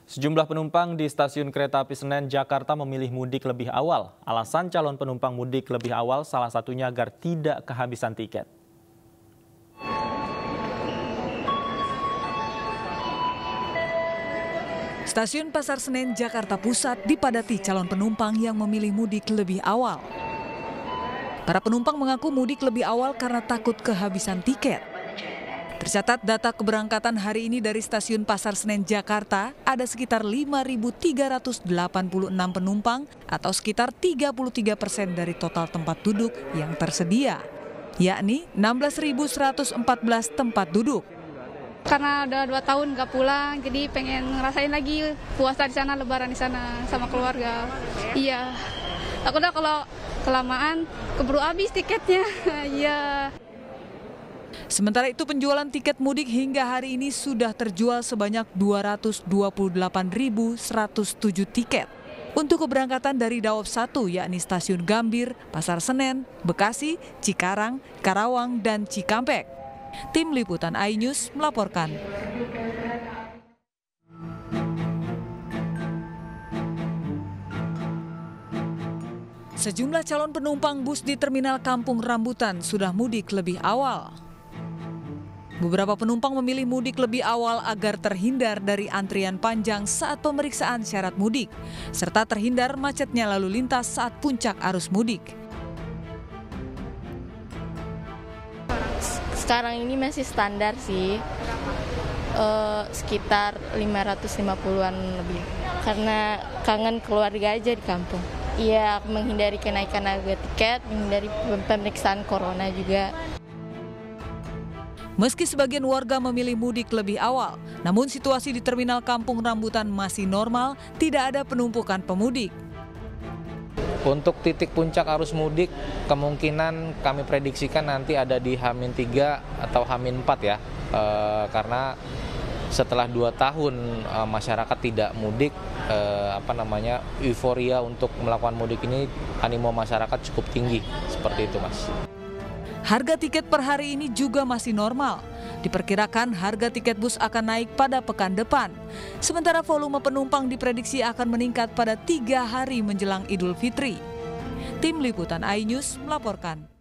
Sejumlah penumpang di stasiun kereta api Senen, Jakarta memilih mudik lebih awal. Alasan calon penumpang mudik lebih awal salah satunya agar tidak kehabisan tiket. Stasiun Pasar Senen, Jakarta Pusat dipadati calon penumpang yang memilih mudik lebih awal. Para penumpang mengaku mudik lebih awal karena takut kehabisan tiket. Tercatat data keberangkatan hari ini dari stasiun Pasar Senen, Jakarta ada sekitar 5.386 penumpang atau sekitar 33% dari total tempat duduk yang tersedia, yakni 16.114 tempat duduk. Karena udah 2 tahun nggak pulang, jadi pengen ngerasain lagi puasa di sana, lebaran di sana sama keluarga. Iya, takutnya kalau kelamaan keburu habis tiketnya. Iya. Sementara itu penjualan tiket mudik hingga hari ini sudah terjual sebanyak 228.107 tiket. Untuk keberangkatan dari Daob 1 yakni Stasiun Gambir, Pasar Senen, Bekasi, Cikarang, Karawang, dan Cikampek. Tim Liputan iNews melaporkan. Sejumlah calon penumpang bus di Terminal Kampung Rambutan sudah mudik lebih awal. Beberapa penumpang memilih mudik lebih awal agar terhindar dari antrian panjang saat pemeriksaan syarat mudik, serta terhindar macetnya lalu lintas saat puncak arus mudik. Sekarang ini masih standar sih, sekitar 550-an lebih, karena kangen keluarga aja di kampung. Iya, menghindari kenaikan harga tiket, menghindari pemeriksaan corona juga. Meski sebagian warga memilih mudik lebih awal, namun situasi di Terminal Kampung Rambutan masih normal, tidak ada penumpukan pemudik. Untuk titik puncak arus mudik, kemungkinan kami prediksikan nanti ada di H-3 atau H-4 ya, karena setelah 2 tahun masyarakat tidak mudik, euforia untuk melakukan mudik ini, animo masyarakat cukup tinggi, seperti itu Mas. Harga tiket per hari ini juga masih normal. Diperkirakan harga tiket bus akan naik pada pekan depan. Sementara volume penumpang diprediksi akan meningkat pada 3 hari menjelang Idul Fitri. Tim Liputan iNews melaporkan.